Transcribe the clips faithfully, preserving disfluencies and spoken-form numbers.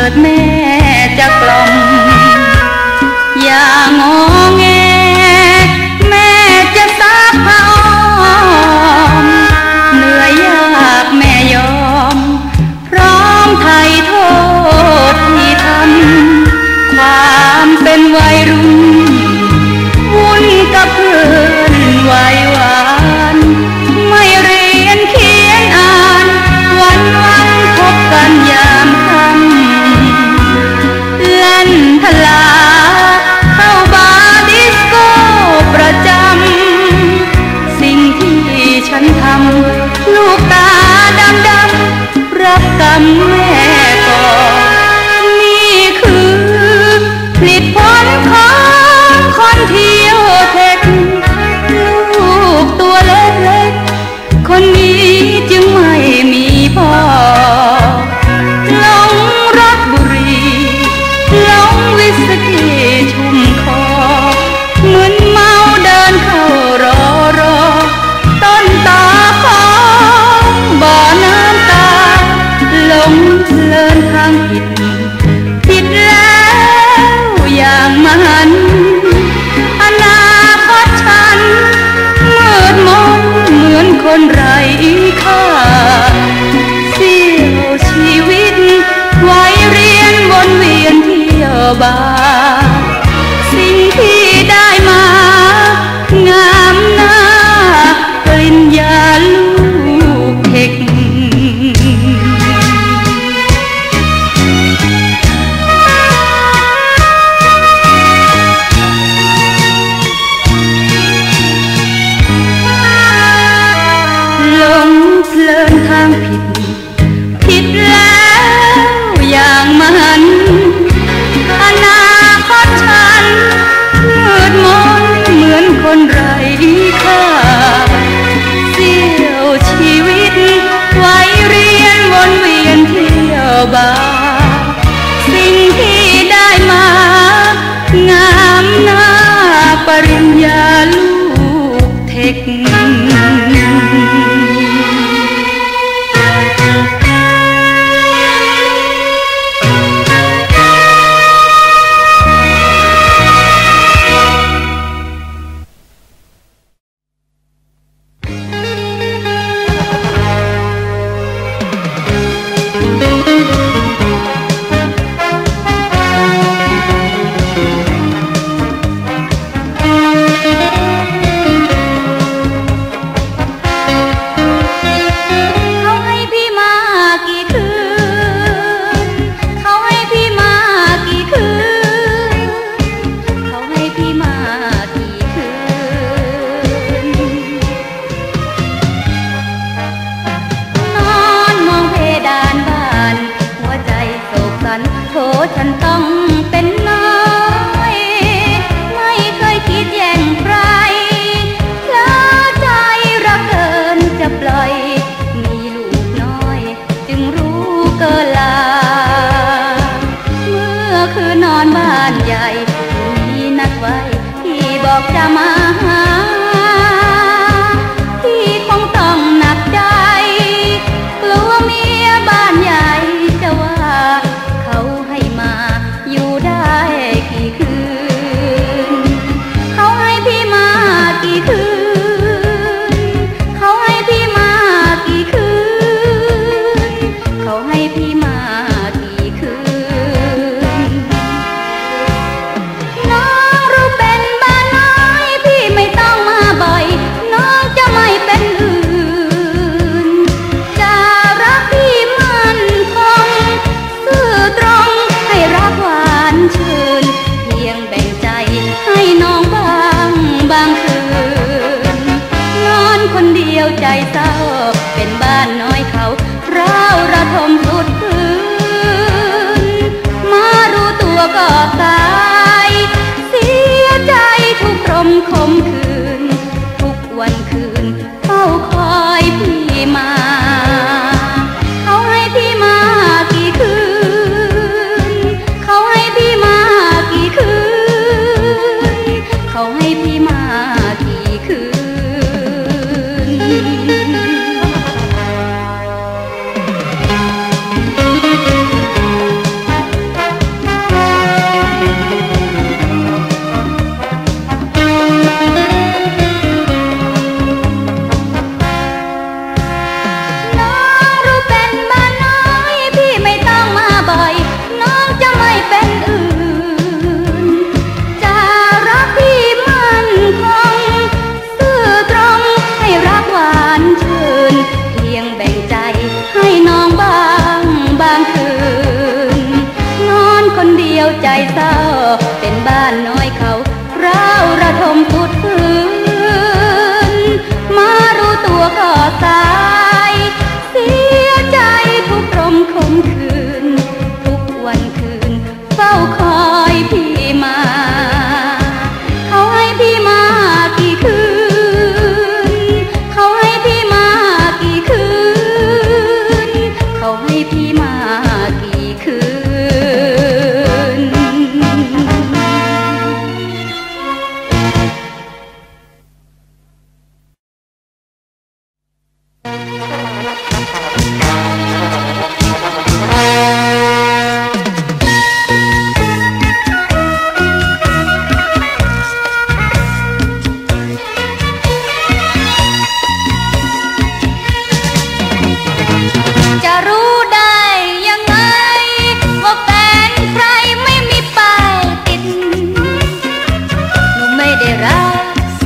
ดแม่จะกล่อมอย่างอแงแม่จะซับผ้าอ้อมเหนื่อยยากแม่ยอมพร้อมไถ่โทษที่ทำความเป็นวัยรุ่นวุ่นกับเพื่อนวัยหวานไม่เรียนเขียนอ่านวันวันพบกันยามค่ำลั่นทลาเข้าบาร์ดิสโก้ประจำสิ่งที่ฉันทำลูกตาดำดำรับกรรมแม่ก่อนี่คือผลิตผลของคนเที่ยวเทคลูกตัวเล็กๆคนนี้จึงไม่มีพ่อหลงรถบุรีหลงวิสกี้ชุ่มคอมึนเมาเดินเข้ารอรอต้นตาของบ่อน้ำตาหลงเพลินทางผิดผิดแล้วอย่างมหันต์อนาคตฉันมืดมนเหมือนคนไร้ค่าเสี้ยวชีวิตไว้เรียนวนเวียนเที่ยวบาร์สิ่งที่ได้มางามหน้าปริญญาลูกเทคหลงเพลินทางผิดผิดแล้วอย่างมหันต์อนาคตฉันมืดมนเหมือนคนไร้ค่าเสี้ยวชีวิตไว้เรียนวนเวียนเที่ยวบาร์สิ่งที่ได้มางามหน้าปริญญาลูกเทคฉันต้องเป็นน้อยไม่เคยคิดแย่งใครเพราะใจรักเกินจะปล่อยมีลูกน้อยจึงรู้เกินลาเมื่อคืนนอนบ้านใหญ่มีนัดไว้ที่บอกจะมาหาที่คงต้องหนักใจกลัวเมียบ้านใหญ่จะว่าเขาให้มาอยู่ได้กี่คืนเขาให้พี่มากี่คืนเขาให้พี่มากี่คืนเขาให้พี่มากี่คืนน้องรู้เป็นบ้านน้อยพี่ไม่ต้องมาบ่อยน้องจะไม่เป็นอื่นจะรักพี่มันคงซื่อตรงให้รักหวานชื่นเพียงแบ่งใจให้น้องบ้างบางคืนนอนคนเดียวใจเศร้าเป็นบ้านน้อยเขาร้าวระทมสุดพื้นมารู้ตัวก็ตายเสียใจทุกรมคมคืนทุกวันคืนเฝ้าคอยพี่มาเขาให้พี่มากี่คืนเขาให้พี่มากี่คืนเขาให้พี่มากี่คืน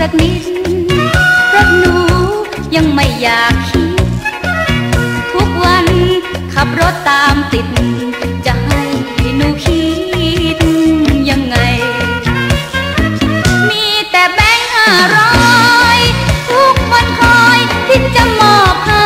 สักนิดรักหนูยังไม่อยากคิดทุกวันขับรถตามติดจะให้หนูคิดยังไงมีแต่แบงค์ห้าร้อยทุกวันคอยที่จะมอบให้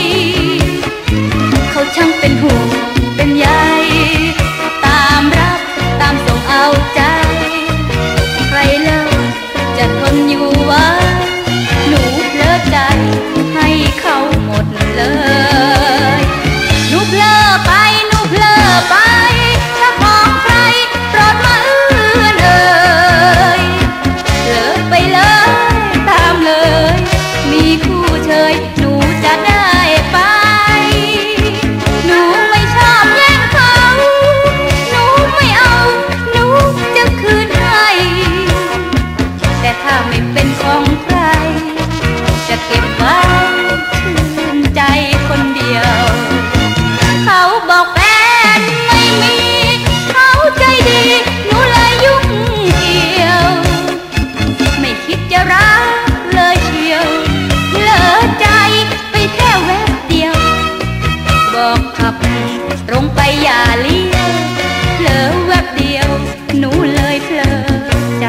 เขาช่างเป็นห่วงเป็นใยตามรับตามส่งเอาใจใครเลิกจะทนอยู่ไว้หนูเพลิดใจให้เขาหมดเลยหนูเพลิดไปหนูเพลิดไปถ้าของใครโปรดมาเอื้อนเอ่ยเพลิดไปเลยตามเลยมีคู่เชยหนูจะได้ไปหนูไม่ชอบแย่งเขาหนูไม่เอาหนูจะคืนให้แต่ถ้าไม่เป็นของใครจะเก็บไว้ชื่นใจคนเดียวเขาบอกแฟนไม่มีเขาใจดีหนูเลยยุ่งเกี่ยวไม่คิดจะรักเลยเชียวเหลือใจไปแค่แวบเดียวบอกขับตรงไปอย่าเลี้ยวเหลือแวบเดียวหนูเลยเพลิดใจ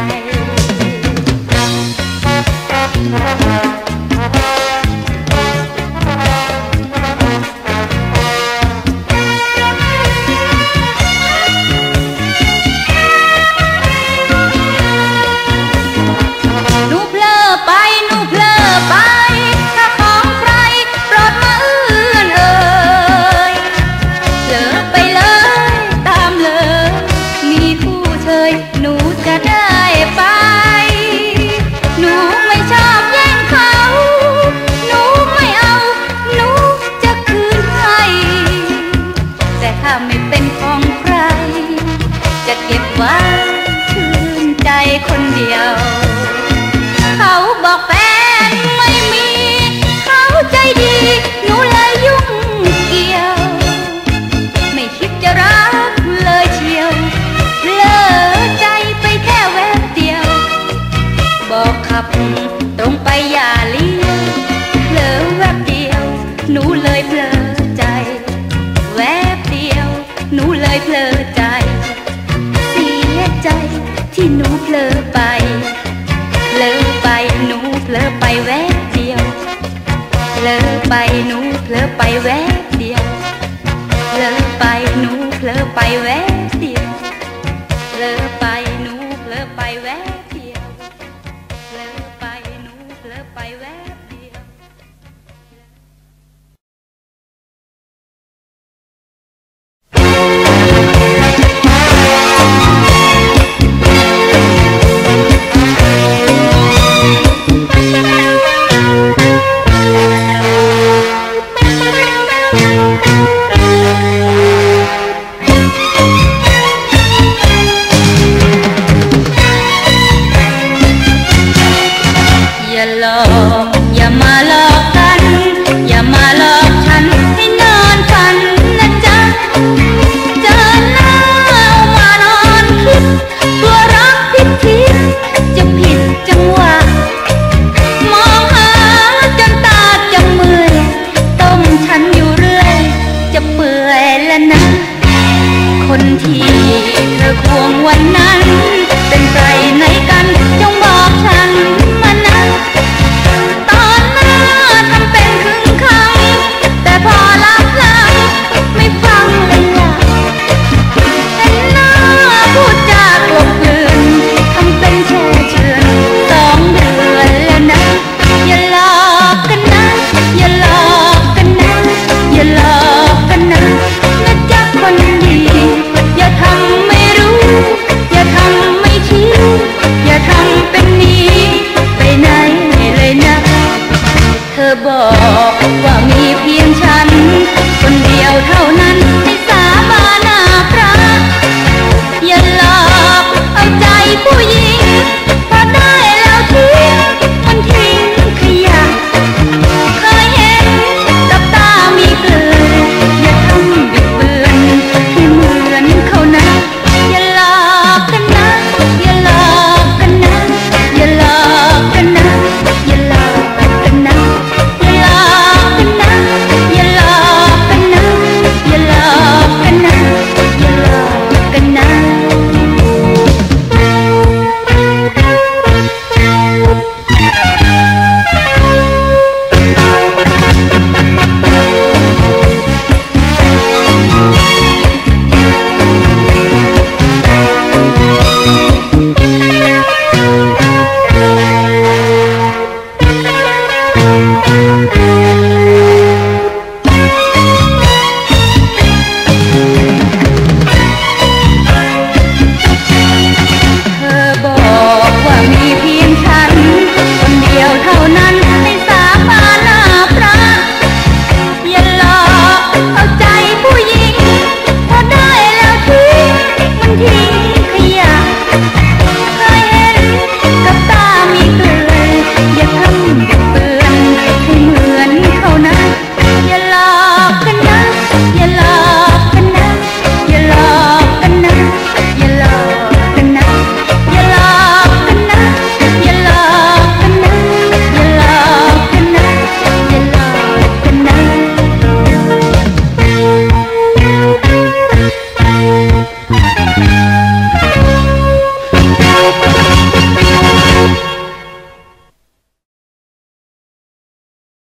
หนูเพลิดไปหนูเพลิดไปถ้าของใครโปรดมาเอื้อนเอ่ยเพลิดไปเลยตามเลยมีคู่เชยหนูจะได้ไปหนูไม่ชอบแย่งเขาหนูไม่เอาหนูจะคืนให้แต่ถ้าไม่เป็นของใครจะเก็บไว้ชื่นใจคนเดียวเขาบอกแฟนไม่มีเขาใจดีหนูเลยยุ่งเกี่ยวไม่คิดจะรักเลยเชียวเพลิดใจไปแค่แวบเดียวบอกขับตรงไปอย่าเลี้ยวเพลิดแวบเดียวหนูเลยเพลิดใจแวบเดียวหนูเลยเพลิดใจเสียใจที่หนูเพลิดไปเพลิดไปหนูเพลิดไปแวบเดียวเพลิดไปหนูเพลิดไปแวบเดียวเพลิดไปหนูเพลิดไปแวบเดียวเพลิดไปหนูเพลิดไปแวบเดียวเพลิดไปหนูเพลิดไปแวบเดียวอย่าหลอก